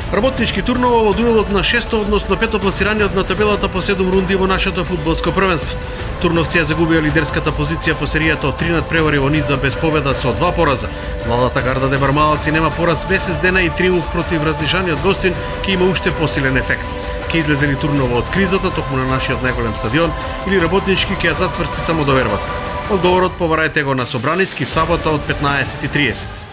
Работнички Турново во дуелот на 6-то, односно 5-то пласираниот на табелата по 7 рунди во нашето фудбалско првенство. Турновци ја загубија лидерската позиција по серијата од 3 надпревари во низа без победа со 2 пораза. Младата гарда Дебармалци нема пораз месец дена и триумф против разнишаниот гостин ќе има уште посилен ефект. Ке излезе ли Турново од кризата токму на нашиот најголем стадион или работнички ќе ја зацврсти само довербата? Одговорот побарајте го на Собраниски в сабота од 15:30.